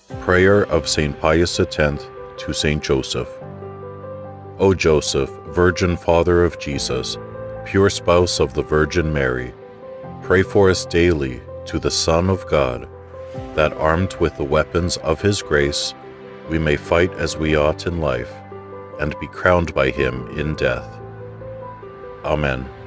Prayer of St. Pius X to St. Joseph. O Joseph, Virgin Father of Jesus, pure spouse of the Virgin Mary, pray for us daily to the Son of God, that armed with the weapons of his grace, we may fight as we ought in life, and be crowned by him in death. Amen.